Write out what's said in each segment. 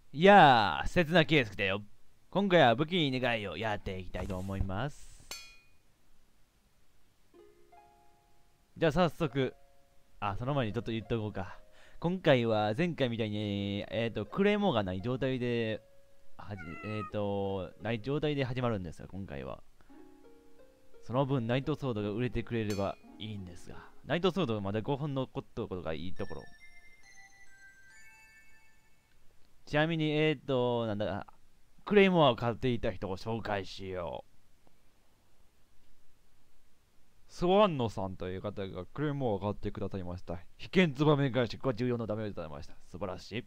いやー、刹那圭介だよ。今回は武器に願いをやっていきたいと思います。じゃあ早速、その前にちょっと言っとこうか。今回は前回みたいに、クレーモーがない状態で、ない状態で始まるんですよ、今回は。その分、ナイトソードが売れてくれればいいんですが、ナイトソードはまだ5本残っとることがいいところ。ちなみに、なんだ、クレイモアを買っていた人を紹介しよう。スワンノさんという方がクレイモアを買ってくださいました。被験ツバメ返し54のダメージいただきました。素晴らしい。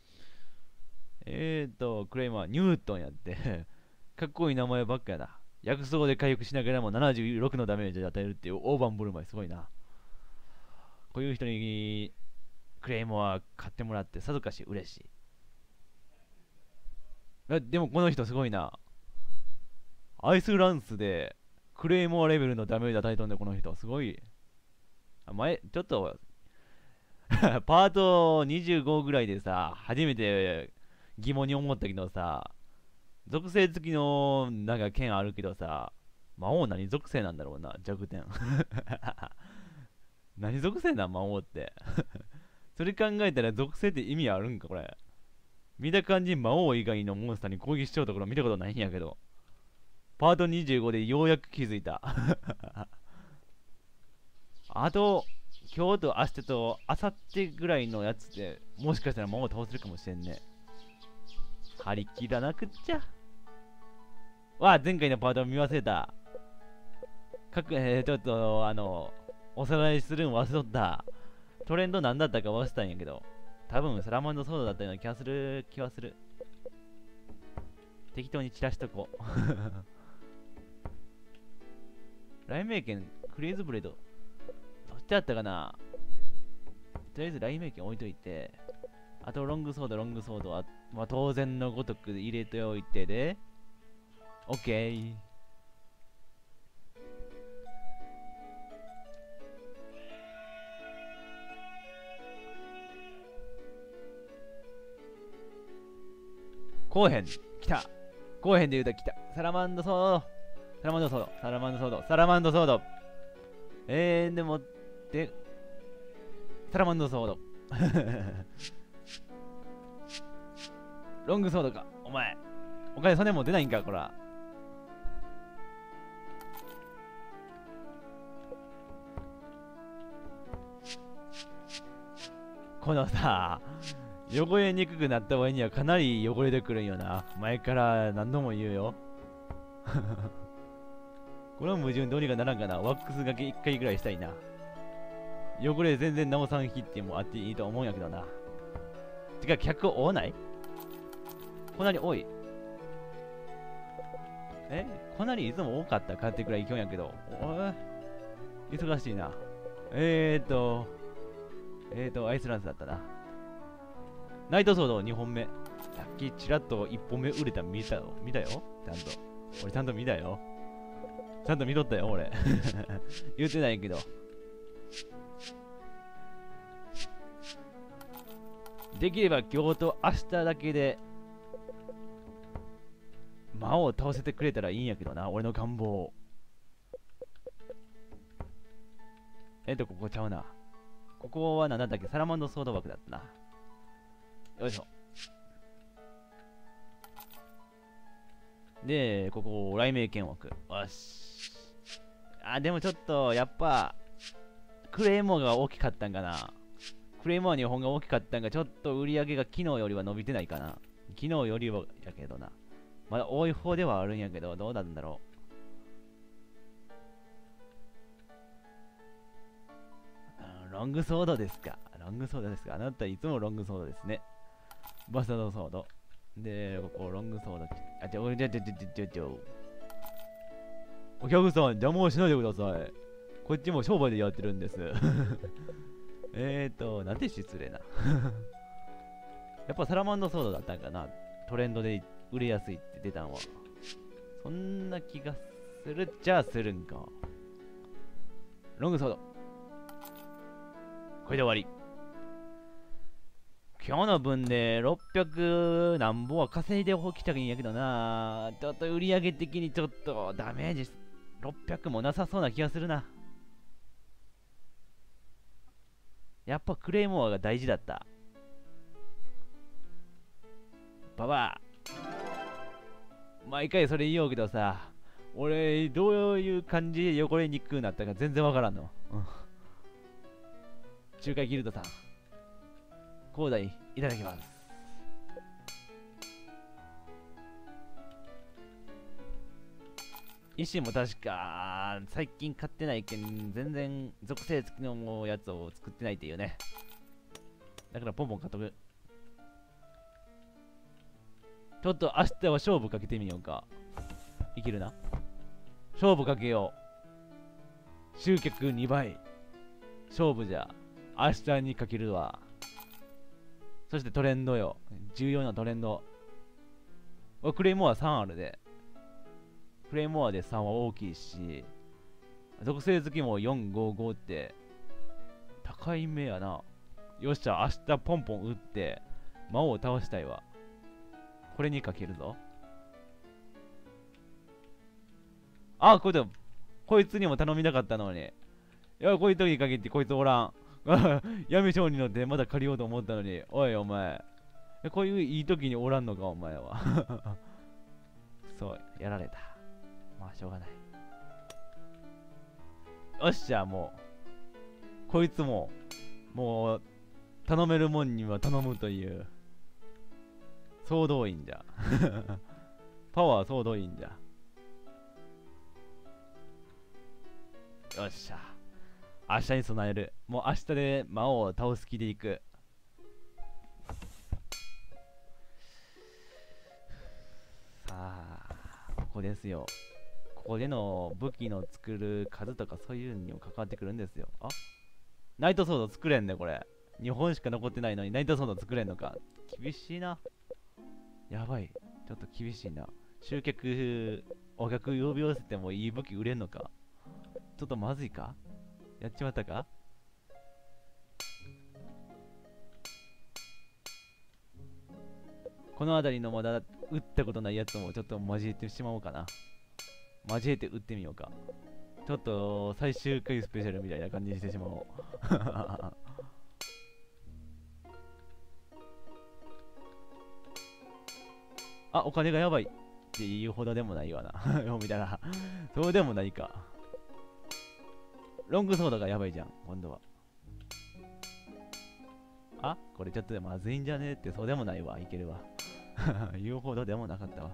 クレイモア、ニュートンやってかっこいい名前ばっかやな。薬草で回復しながらも76のダメージで与えるっていう大盤振る舞いすごいな。こういう人にクレイモア買ってもらってさぞかし嬉しい。でもこの人すごいな。アイスランスでクレイモアレベルのダメージ与えとんで、この人。すごい。ちょっとパート25ぐらいでさ、初めて疑問に思ったけどさ、属性付きのなんか剣あるけどさ、魔王何属性なんだろうな、弱点。何属性なん魔王って。それ考えたら属性って意味あるんか、これ。見た感じ魔王以外のモンスターに攻撃しちゃうところ見たことないんやけど。パート25でようやく気づいた。あと、今日と明日と明後日ぐらいのやつでもしかしたら魔王倒せるかもしれんね。張り切らなくっちゃ。前回のパート見忘れた。ちょっと、おさらいするん忘れとった。トレンド何だったか忘れたんやけど、多分サラマンドソードだったような気はする。適当に散らしとこう。雷鳴剣、クレイズブレード。どっちだったかな。とりあえず雷鳴剣置いといて、あとロングソードは、当然のごとく入れておいてで、OK。後編、来た。後編で言うと来た。サラマンドソード。サラマンドソード。でもって、サラマンドソード。ロングソードか。お前。お金それも出ないんか、こら。このさ、汚れにくくなった場合にはかなり汚れてくるんよな。前から何度も言うよ。この矛盾どうにかならんかな。ワックスがけ1回ぐらいしたいな。汚れ全然直さん日ってもあっていいと思うんやけどな。てか客多ない？こんなに多い？こんなにいつも多かったかってくらい勢いやけど。忙しいな。アイスランスだったな。ナイトソード2本目。さっきチラッと1本目売れた見たよ。ちゃんと。俺ちゃんと見たよ。ちゃんと見とったよ、俺。言ってないけど。できれば今日と明日だけで魔王を倒せてくれたらいいんやけどな、俺の願望。ここちゃうな。ここは何だったっけ？サラマンドソード枠だったな。よいしょ。で、ここ、雷鳴剣枠。よし。でもちょっと、やっぱ、クレイモアが大きかったんかな。クレイモア2本が大きかったんが、ちょっと売り上げが昨日よりは伸びてないかな。昨日よりはやけどな。まだ多い方ではあるんやけど、どうなんだろう。ロングソードですか。あなたいつもロングソードですね。バスタードソード。で、ここ、ロングソード。お客さん、邪魔をしないでください。こっちも商売でやってるんです。なんて失礼な。やっぱサラマンドソードだったんかな。トレンドで売れやすいって出たんは。そんな気がするっちゃするんか。ロングソード。これで終わり。OK。 今日の分で600何ぼは稼いでおきたいんやけどな。ちょっと売上的にちょっとダメージ600もなさそうな気がするな。やっぱクレイモアが大事だった。ババア。毎回それ言おうけどさ、俺どういう感じで汚れにくくなったか全然わからんの。仲介ギルドさん、広大いただきます。石も確か最近買ってないけん全然属性付きのやつを作ってないっていうね。だからポンポン買っとく。ちょっと明日は勝負かけてみようか。いけるな。勝負かけよう。集客2倍。勝負じゃ。明日にかけるわ。そしてトレンドよ。重要なトレンド。クレイモア3あるで。クレイモアで3は大きいし、属性付きも455って高い目やな。よっしゃ、明日ポンポン打って魔王を倒したいわ。これにかけるぞ。あ、こいつにも頼みたかったのに。いや、こういう時に限ってこいつおらん。闇商人の手まだ借りようと思ったのに。おい、お前。こういういい時におらんのか、お前は。そう、やられた。まあ、しょうがない。よっしゃ、もう。こいつも、もう、頼めるもんには頼むという。総動員じゃ。パワー総動員じゃ。よっしゃ。明日に備える。もう明日で魔王を倒す気でいく。さあ、ここですよ。ここでの武器の作る数とかそういうのにも関わってくるんですよ。あ、ナイトソード作れんね、これ。日本しか残ってないのにナイトソード作れんのか。厳しいな。やばい。ちょっと厳しいな。集客、お客呼び寄せてもいい武器売れんのか。ちょっとまずいか。やっちまったか。この辺りのまだ撃ったことないやつもちょっと交えてしまおうかな。交えて撃ってみようか。ちょっと最終回スペシャルみたいな感じにしてしまおう。あ、お金がやばいっていうほどでもないわな。読みたら。そうでもないか。ロングソードがやばいじゃん、今度は。あ、これちょっとまずいんじゃねって、そうでもないわ、いけるわ。言うほどでもなかったわ。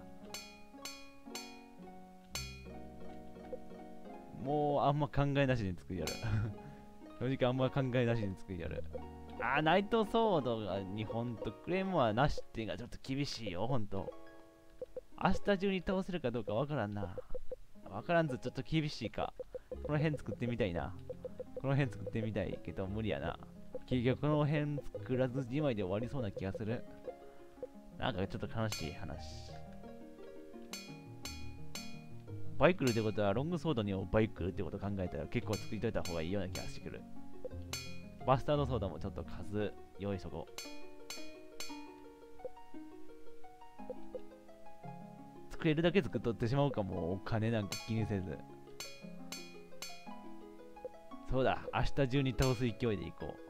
もうあんま考えなしに作りやる。正直あんま考えなしに作りやる。あ、ナイトソードが2本とクレームはなしっていうのがちょっと厳しいよ、ほんと。明日中に倒せるかどうかわからんな。わからんず、ちょっと厳しいか。この辺作ってみたいな。この辺作ってみたいけど無理やな。結局この辺作らず2枚で終わりそうな気がする。なんかちょっと悲しい話。バイクルってことはロングソードにもバイクルってことを考えたら結構作りといた方がいいような気がしてくる。バスタードソードもちょっと数用意しとこう。作れるだけ作っとってしまおうか。もうお金なんか気にせず。そうだ、明日中に倒す勢いでいこう。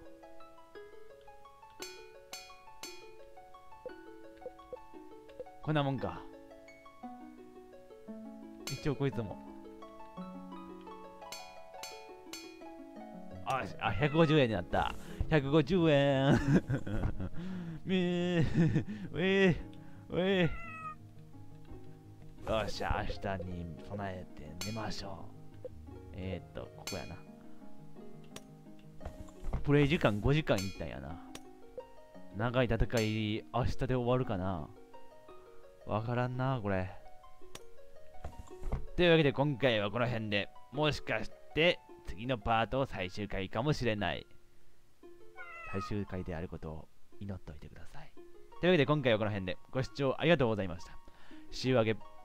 こんなもんか。一応こいつも。あ、150円になった。150円。よっしゃ、明日に備えて寝ましょう。ここやな。プレイ時間5時間いったんやな。長い戦い、明日で終わるかな。わからんな、これ。というわけで今回はこの辺で、もしかして次のパート最終回かもしれない。最終回であることを祈っておいてください。というわけで今回はこの辺でご視聴ありがとうございました。See you again.